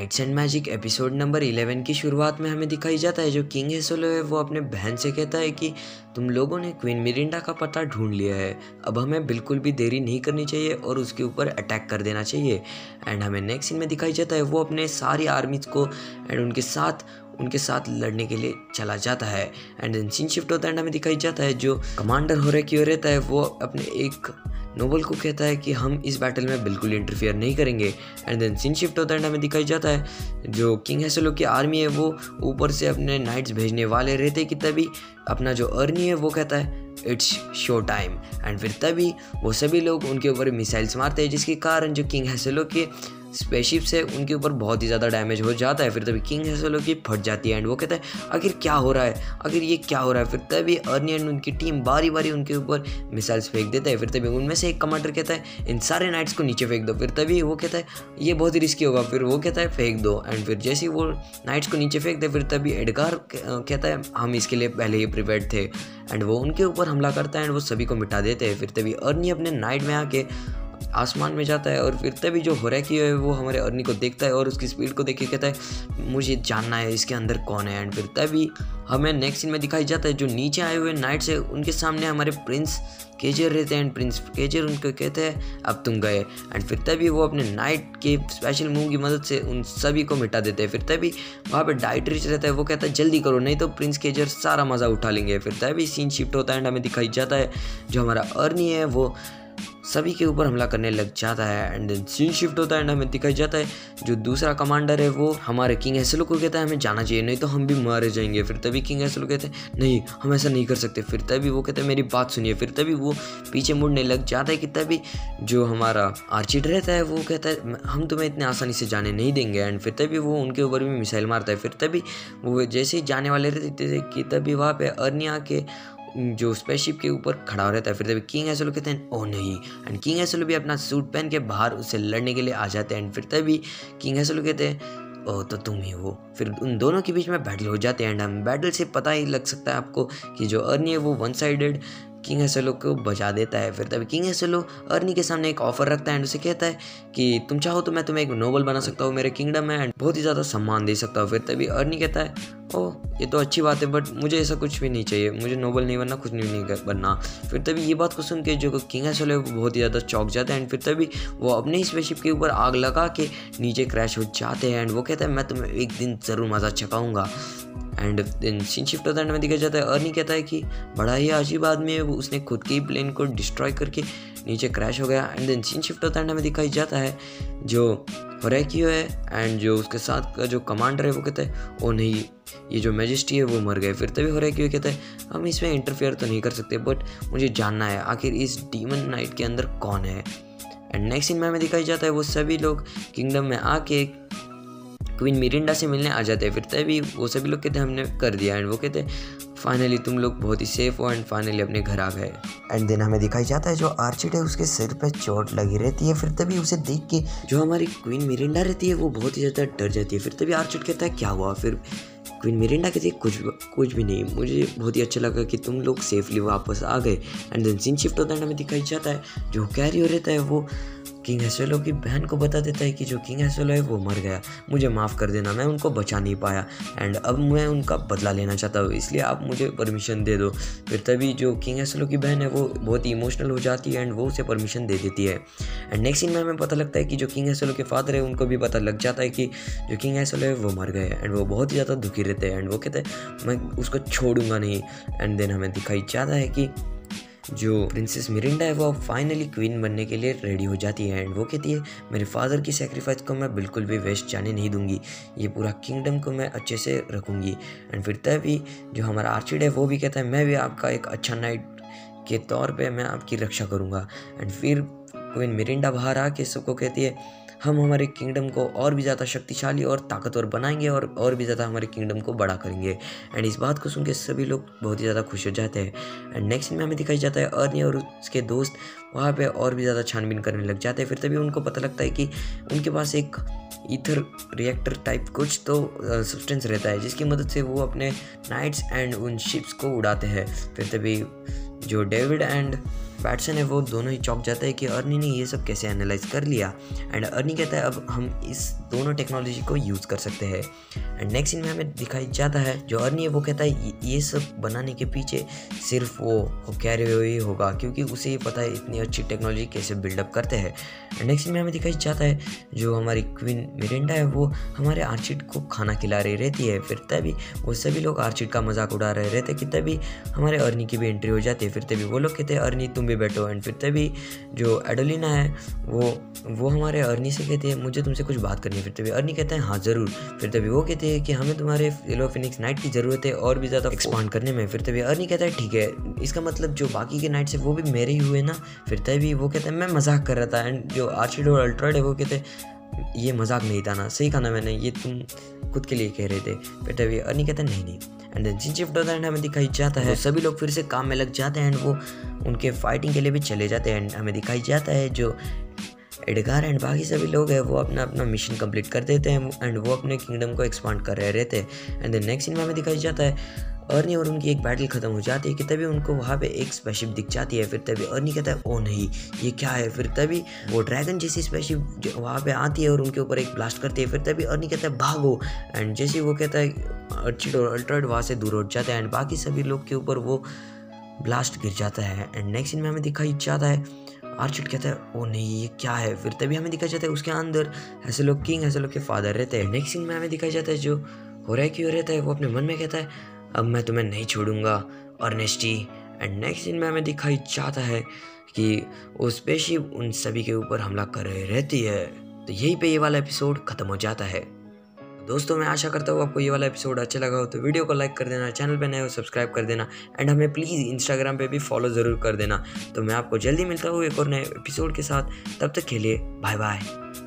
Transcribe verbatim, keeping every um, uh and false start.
Nights and magic episode number eleven की शुरुआत में हमें दिखाई जाता है जो किंग हेसोलो है वो अपने बहन से कहता है कि तुम लोगों ने क्वीन मिरिंडा का पता ढूंढ लिया है, अब हमें बिल्कुल भी देरी नहीं करनी चाहिए और उसके ऊपर अटैक कर देना चाहिए। एंड हमें नेक्स्ट सीन में दिखाई जाता है वो अपने सारी आर्मीज को एंड उनके साथ उनके साथ लड़ने के लिए चला जाता है। एंड देन सीन शिफ्ट होता है एंड हमें दिखाई जाता है जो कमांडर होरेकियो रहता है वो अपने एक नोबल को कहता है कि हम इस बैटल में बिल्कुल इंटरफियर नहीं करेंगे। एंड देन सीन शिफ्ट होता है एंड हमें दिखाई जाता है जो किंग हेसोलो की आर्मी है वो ऊपर से अपने नाइट्स भेजने वाले रहते कि तभी अपना जो अर्नी है वो कहता है इट्स शो टाइम। एंड फिर तभी वो सभी लोग उनके ऊपर मिसाइल्स मारते हैं जिसके कारण जो किंग हेसोलो के स्पेसशिप्स है उनके ऊपर बहुत ही ज़्यादा डैमेज हो जाता है। फिर तभी किंग हेसोलो की फट जाती है एंड वो कहता है आखिर क्या हो रहा है, आखिर ये क्या हो रहा है। फिर तभी अर्नी एंड उनकी टीम बारी बारी उनके ऊपर मिसाइल्स फेंक देता है। फिर तभी उनमें से एक कमांडर कहता है इन सारे नाइट्स को नीचे फेंक दो। फिर तभी वो कहता है ये बहुत ही रिस्की होगा, फिर वो कहता है फेंक दो। एंड फिर जैसे ही वो नाइट्स को नीचे फेंक दे फिर तभी एडगार कहता है हम इसके लिए पहले ही प्रिपेयर्ड थे एंड वो उनके ऊपर हमला करता है एंड वो सभी को मिटा देते हैं। फिर तभी अर्नी अपने नाइट में आके आसमान में जाता है और फिर तभी जो होरेकियो है वो हमारे अर्नी को देखता है और उसकी स्पीड को देख के कहता है मुझे जानना है इसके अंदर कौन है। एंड फिर तभी हमें नेक्स्ट सीन में दिखाई जाता है जो नीचे आए हुए नाइट्स है उनके सामने हमारे प्रिंस केजर रहते हैं एंड प्रिंस केजर उनको कहते हैं अब तुम गए। एंड फिर तभी वो अपने नाइट के स्पेशल मूव की मदद से उन सभी को मिटा देते हैं। फिर तभी वहाँ पे डाइट्रिच रहता है वो कहता है जल्दी करो नहीं तो प्रिंस केजर सारा मज़ा उठा लेंगे। फिर तभी सीन शिफ्ट होता है एंड हमें दिखाई जाता है जो हमारा अर्नी है वो सभी के ऊपर हमला करने लग जाता है। एंड देन सीन शिफ्ट होता है एंड हमें दिखाई जाता है जो दूसरा कमांडर है वो हमारे किंग हेसोलो को कहता है हमें जाना चाहिए नहीं तो हम भी मारे जाएंगे। फिर तभी किंग हेसोलो कहते हैं नहीं हम ऐसा नहीं कर सकते। फिर तभी वो कहते हैं मेरी बात सुनिए। फिर तभी वो पीछे मुड़ने लग जाता है कि तभी जो हमारा आर्चिड रहता है वो कहता है हम तुम्हें इतने आसानी से जाने नहीं देंगे। एंड फिर तभी वो उनके ऊपर भी मिसाइल मारता है। फिर तभी वो जैसे ही जाने वाले रहते थे कि तभी वहाँ पे अर्नी आके जो स्पेसशिप के ऊपर खड़ा रहता है। फिर तभी किंग हेसोलो कहते हैं ओह नहीं एंड किंग हेसोलो भी अपना सूट पहन के बाहर उससे लड़ने के लिए आ जाते हैं। एंड फिर तभी किंग हेसोलो कहते हैं ओह तो तुम ही हो। फिर उन दोनों के बीच में बैटल हो जाते हैं एंड हम बैटल से पता ही लग सकता है आपको कि जो अर्नी है वो वन साइडेड किंग हेसोलो को बचा देता है। फिर तभी किंग हेसोलो अर्नी के सामने एक ऑफर रखता है एंड उसे कहता है कि तुम चाहो तो मैं तुम्हें एक नोबल बना सकता हूँ मेरे किंगडम में एंड बहुत ही ज़्यादा सम्मान दे सकता हूँ। फिर तभी अर्नी कहता है ओह ये तो अच्छी बात है बट मुझे ऐसा कुछ भी नहीं चाहिए, मुझे नोबल नहीं बनना, कुछ नहीं, नहीं बनना। फिर तभी ये बात को सुन के जो किंग हेसोलो है वो बहुत ही ज़्यादा चौंक जाता है एंड फिर तभी वो अपने ही स्पेसशिप के ऊपर आग लगा के नीचे क्रैश हो जाते हैं एंड वो कहता है मैं तुम्हें एक दिन ज़रूर मज़ा चखाऊंगा। एंड देन सीन शिफ्ट होता है में दिखा जाता है अर्नी कहता है कि बड़ा ही अजीब आदमी है वो, उसने खुद के ही प्लेन को डिस्ट्रॉय करके नीचे क्रैश हो गया। एंड देन सीन शिफ्ट होता है में दिखाई जाता है जो होरेकियो है एंड जो उसके साथ का जो कमांडर है वो कहता है ओ नहीं ये जो मैजेस्टी है वो मर गए। फिर तभी होरेकियो कहता है हम इसमें इंटरफेयर तो नहीं कर सकते बट मुझे जानना है आखिर इस डीमन नाइट के अंदर कौन है। एंड नेक्स्ट सीन में हमें दिखाई जाता है वो सभी लोग किंगडम में आके क्वीन मिरिंडा से मिलने आ जाते हैं। फिर तभी वो सभी लोग कहते हैं हमने कर दिया एंड वो कहते हैं फाइनली तुम लोग बहुत ही सेफ हो एंड फाइनली अपने घर आ गए। एंड देन हमें दिखाई जाता है जो आर्चिड है उसके सिर पे चोट लगी रहती है। फिर तभी उसे देख के जो हमारी क्वीन मिरिंडा रहती है वो बहुत ही ज़्यादा डर जाती है। फिर तभी आर्चिड कहता है क्या हुआ। फिर क्वीन मिरिंडा कहती है कुछ कुछ भी नहीं, मुझे बहुत ही अच्छा लगा कि तुम लोग सेफली वापस आ गए। एंड देन सीन शिफ्ट होता है हमें दिखाई जाता है जो कैरियर रहता है वो किंग हेसोलो की बहन को बता देता है कि जो किंग हेसोलो है वो मर गया, मुझे माफ़ कर देना, मैं उनको बचा नहीं पाया एंड अब मैं उनका बदला लेना चाहता हूँ इसलिए आप मुझे परमिशन दे दो। फिर तभी जो किंग हेसोलो की बहन है वो बहुत ही इमोशनल हो जाती है एंड वो उसे परमिशन दे देती है। एंड नेक्स्ट सीन में हमें पता लगता है कि जो किंग हेसोलो के फादर है उनको भी पता लग जाता है कि जो किंग हेसोलो है वो मर गए एंड वो बहुत ही ज़्यादा दुखी रहते हैं एंड वो कहते हैं मैं उसको छोड़ूंगा नहीं। एंड देन हमें दिखाई जाता है कि जो प्रिंसेस मिरिंडा है वो अब फाइनली क्वीन बनने के लिए रेडी हो जाती है एंड वो कहती है मेरे फादर की सेक्रीफाइस को मैं बिल्कुल भी वेस्ट जाने नहीं दूंगी, ये पूरा किंगडम को मैं अच्छे से रखूंगी। एंड फिर तभी जो हमारा आर्चिड है वो भी कहता है मैं भी आपका एक अच्छा नाइट के तौर पे मैं आपकी रक्षा करूंगा। एंड फिर क्वीन मिरिंडा बाहर आके सबको कहती है हम हमारे किंगडम को और भी ज़्यादा शक्तिशाली और ताकतवर बनाएंगे और और भी ज़्यादा हमारे किंगडम को बड़ा करेंगे। एंड इस बात को सुन के सभी लोग बहुत ही ज़्यादा खुश हो जाते हैं। एंड नेक्स्ट में हमें दिखाई जाता है अर्नी और उसके दोस्त वहाँ पे और भी ज़्यादा छानबीन करने लग जाते हैं। फिर तभी उनको पता लगता है कि उनके पास एक ईथर रिएक्टर टाइप कुछ तो सब्सटेंस रहता है जिसकी मदद से वो अपने नाइट्स एंड उन शिप्स को उड़ाते हैं। फिर तभी जो डेविड एंड पैटसन है वो दोनों ही चौंक जाता है कि अर्नी ने ये सब कैसे एनालाइज कर लिया। एंड अर्नी कहता है अब हम इस दोनों टेक्नोलॉजी को यूज़ कर सकते हैं। एंड नेक्स्ट सीन में हमें दिखाई जाता है जो अर्नी है वो कहता है ये सब बनाने के पीछे सिर्फ वो कैरियो ही होगा, क्योंकि उसे ये पता है इतनी अच्छी टेक्नोलॉजी कैसे बिल्डअप करते हैं। एंड नेक्स्ट सीन में हमें दिखाई जाता है जो हमारी क्वीन मिरिंडा है वो हमारे आर्चिड को खाना खिला रही रहती है। फिर तभी वो सभी लोग आर्चिड का मजाक उड़ा रहे रहते कि तभी हमारे अर्नी की भी एंट्री हो जाती है। फिर तभी वो लोग कहते हैं अर्नी तुम भी बैठो। एंड फिर तभी जो एडोलिना है वो वो हमारे अर्नी से कहती है मुझे तुमसे कुछ बात करनी है। फिर तभी अर्नी कहता है हाँ ज़रूर। फिर तभी वो कहते हैं कि हमें तुम्हारे येलो फिनिक्स नाइट की ज़रूरत है और भी ज़्यादा एक्सपांड करने में। फिर तभी अर्नी कहता है ठीक है, इसका मतलब जो बाकी के नाइट्स है वो भी मेरे ही हुए ना। फिर तभी वो कहता है मैं मजाक कर रहा था। एंड जो आर्चिड और अल्ट्राइड है वो कहते हैं ये मजाक नहीं था ना, सही कहा ना मैंने, ये तुम खुद के लिए कह रहे थे। फिर तभी अर्नी कहता है नहीं नहीं। एंड देन सीन शिफ्ट होता है एंड हमें दिखाई जाता है सभी लोग फिर से काम में लग जाते हैं एंड वो उनके फाइटिंग के लिए भी चले जाते हैं। एंड हमें दिखाई जाता है जो एडगार एंड बाकी सभी लोग हैं वो अपना अपना मिशन कंप्लीट कर देते हैं एंड वो अपने किंगडम को एक्सपांड कर रहे रहते हैं। एंड देन नेक्स्ट सीन में हमें दिखाई जाता है अर्नी और उनकी एक बैटल खत्म हो जाती है कि तभी उनको वहाँ पे एक स्पेसशिप दिख जाती है। फिर तभी अर्नी कहता है ओ नहीं ये क्या है। फिर तभी वो ड्रैगन जैसी स्पेसशिप वहाँ पे आती है और उनके ऊपर एक ब्लास्ट करती है। फिर तभी अर्नी कहता है भागो। एंड जैसे वो कहता है आर्चिड और अल्ट्राइड वहाँ से दूर उठ जाते हैं एंड बाकी सभी लोग के ऊपर वो ब्लास्ट गिर जाता है। एंड नेक्स्ट सीन में हमें दिखाई जाता है आर्चिड कहता है ओ नहीं ये क्या है। फिर तभी हमें दिखाई जाता है उसके अंदर ऐसे लोग किंग ऐसे लोग के फादर रहते हैं। नेक्स्ट सीन में हमें दिखाई जाता है जो होराक्यू रहता है वो अपने मन में कहता है अब मैं तुम्हें नहीं छोड़ूंगा अर्नेस्टी। एंड नेक्स्ट सीन में हमें दिखाई जाता है कि वो स्पेसशिप उन सभी के ऊपर हमला कर रही रहती है। तो यहीं पे ये वाला एपिसोड खत्म हो जाता है। दोस्तों मैं आशा करता हूँ आपको ये वाला एपिसोड अच्छा लगा हो तो वीडियो को लाइक कर देना, चैनल पे नए हो सब्सक्राइब कर देना एंड हमें प्लीज़ इंस्टाग्राम पे भी फॉलो ज़रूर कर देना। तो मैं आपको जल्दी मिलता हूँ एक और नए एपिसोड के साथ, तब तक के लिए बाय बाय।